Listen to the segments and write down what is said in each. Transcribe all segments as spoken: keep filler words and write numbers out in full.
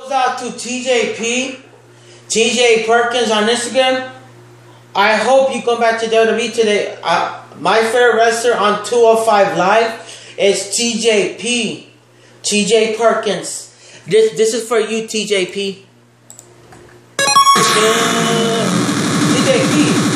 Goes out to T J P, T J Perkins on Instagram. I hope you come back to W W E today. Uh, my favorite wrestler on two oh five Live is T J P, T J Perkins. This this is for you, T J P. T J P.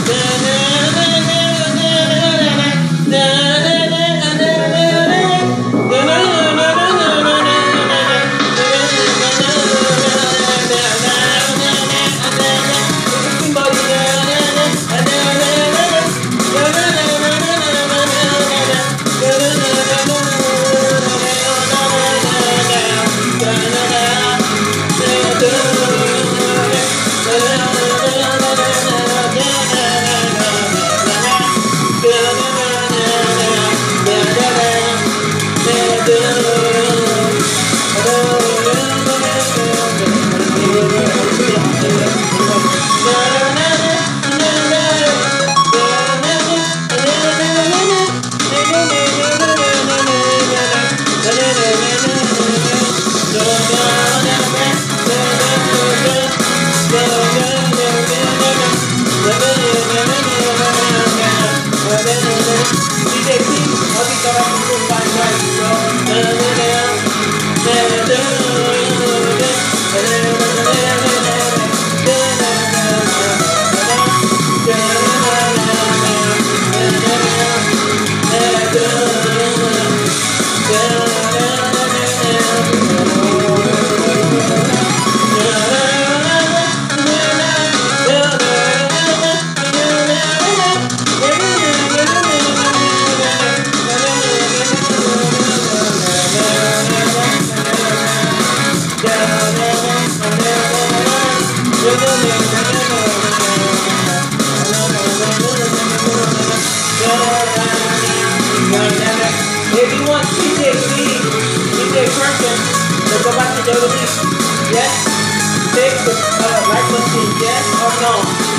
If you want T J P, T J Perkins, let's go back to W W E. Yes? Click the uh, like button, yes or no?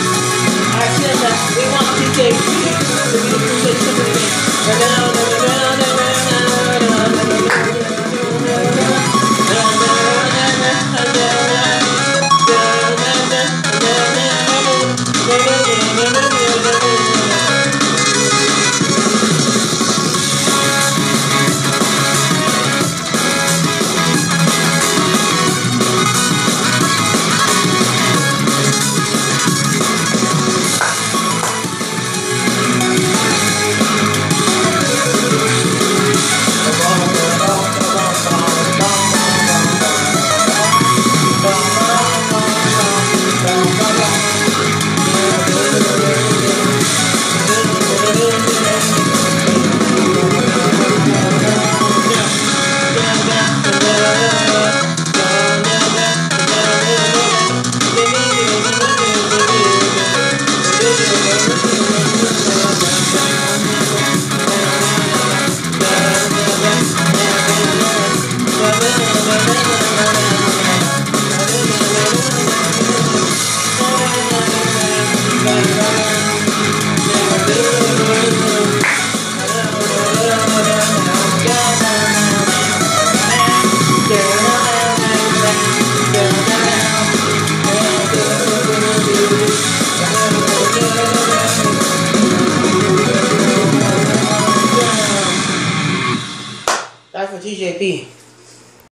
I said that we want T J P to be the T J Bye.